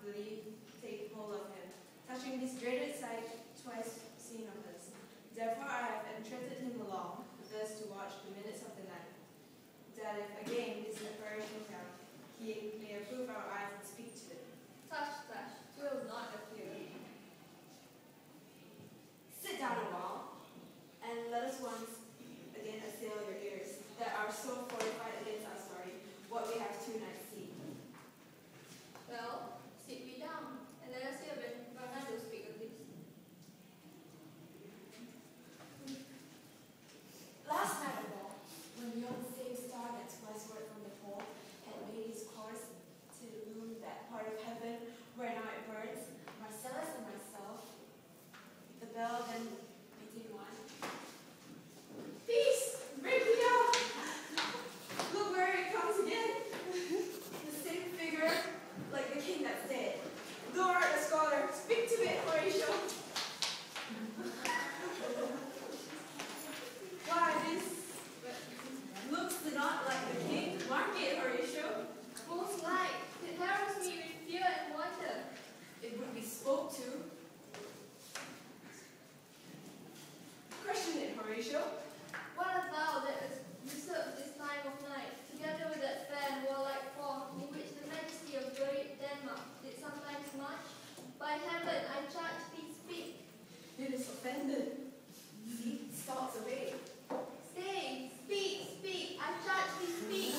belief take hold of him, touching this dreaded sight twice seen of us. Therefore I have entreated him along with us to watch the minutes of the night, that if again this apparition come, he may approve our eyes and speak to it. Tush, will not appear. Sit down a while, and let us once again assail your ears, that are so fortified against our story, what we have tonight seen. Well, sit we down, and let us hear Bernardo speak of this. Last night of all, when yon same star that's westward from the pole had made his course to illume that part of heaven where now it burns, Marcellus and myself, the bell then beating one. Peace! Break me up! Look where it comes again! The same figure, like the king that's dead. Thou art a scholar, speak to it, Horatio! Why, this looks not like the king. Mark it, Horatio. Most like, it harrows me with fear and wonder. It would be spoke to. Question it, Horatio. What art thou that has usurped this time of night, together with that fair and warlike form, in which the majesty of great Denmark did sometimes march? By heaven, I charge thee, speak. It is offended. See, stalks away. Stay, speak, I charge thee, speak.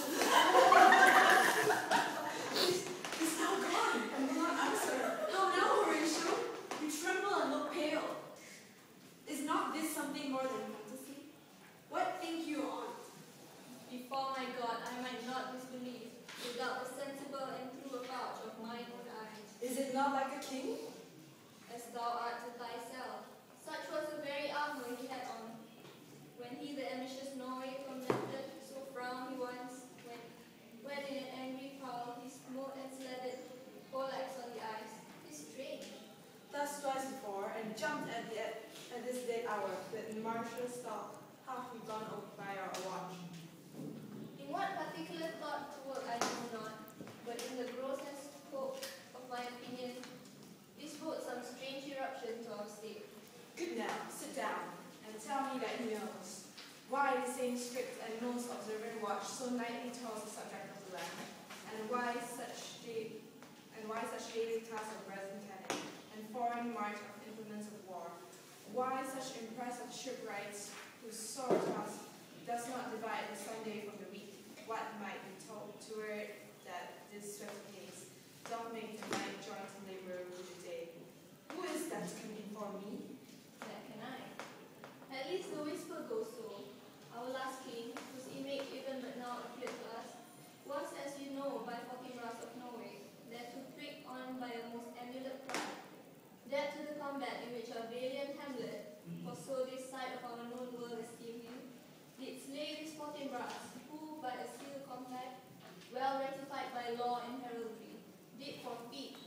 It's now gone, and will not answer. How now, Horatio? You tremble and look pale. Is not this something more than fantasy? What think you on? Before my God, I might not disbelieve, without the sensible and true avouch of mine own eyes. Is it not like a king? As thou art to thyself, such was the very armor he had on. When he the ambitious Norway tormented, so frowned he once, when in an angry howl he smote and slatted poleaxe on the ice. 'Tis strange. Thus twice before, and jumped at this dead hour, that martial stalk half we gone over by our watch. In what particular thought to work I know not, but in the grossest scope of my opinion, this brought some strange eruption to our state. Good now, sit down, and tell me that he knows. Why the same strict and most observant watch so nightly tells the subject of the land, and why such daily tasks of resin cannon, and foreign march of implements of war. Why such impressive shipwrights whose sore task does not divide the Sunday from the week? What might be told toward that this swift pace don't make the night joint in labor with the day? Who is that can inform me? That can I. At least the whisper goes so. Our last king, whose image even but now appeared to us, was, as you know, by Fortinbras of Norway, that to prick on by a most emulate pride, that to the combat in which our valiant Hamlet, for so this side of our known world esteemed him, did slay this Fortinbras, who, by a sealed compact, well ratified by law and heraldry, did forfeit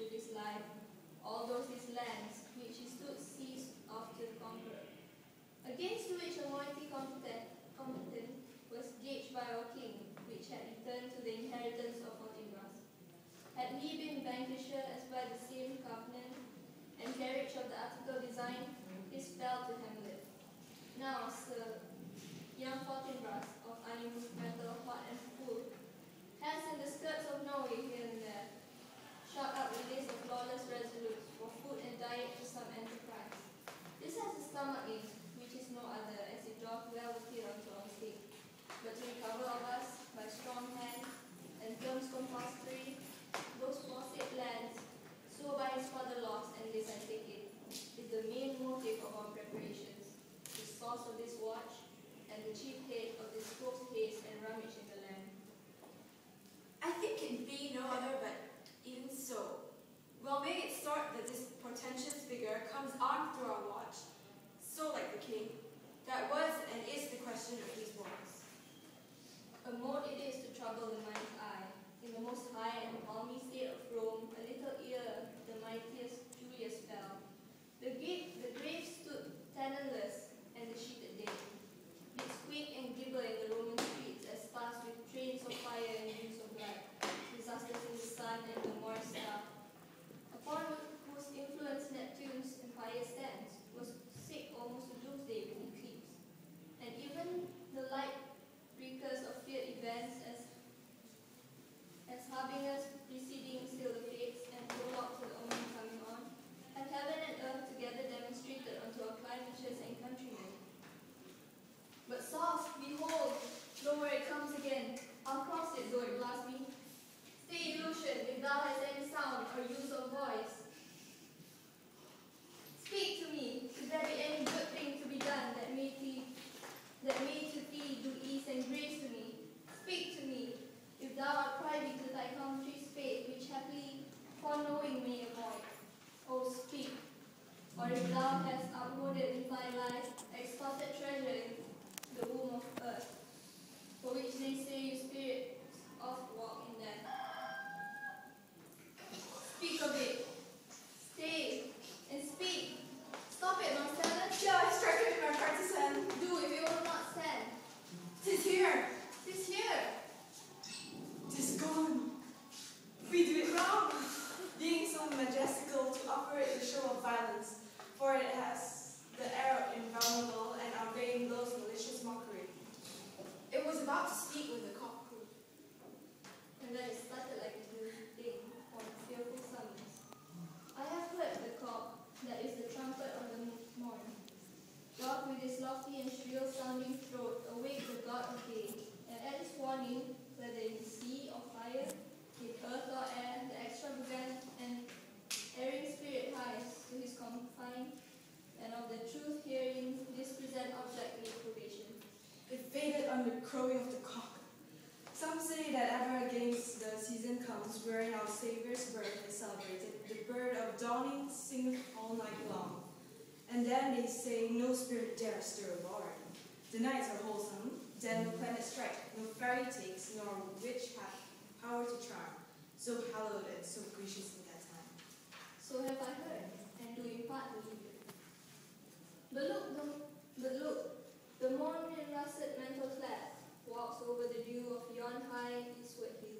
all night long. And then they say no spirit dare stir a barn. The nights are wholesome, then no planet strike, no fairy takes, nor witch hath power to charm. So hallowed and so gracious in that time. So have I heard, and do in part believe it. But look, the morn in russet mantle clad walks over the dew of yon high eastward hill.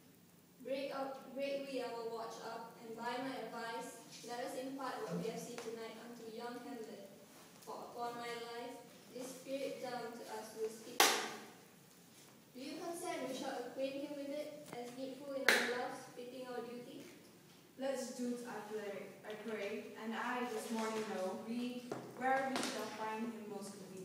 Break we our watch up, and by my advice, let us impart what we have seen tonight unto young Hamlet. For upon my life, this spirit down to us will speak. Do you consent we shall acquaint him with it, as needful in our loves, fitting our duty? Let's do't, I pray, and I this morning know, where we shall find him most convenient.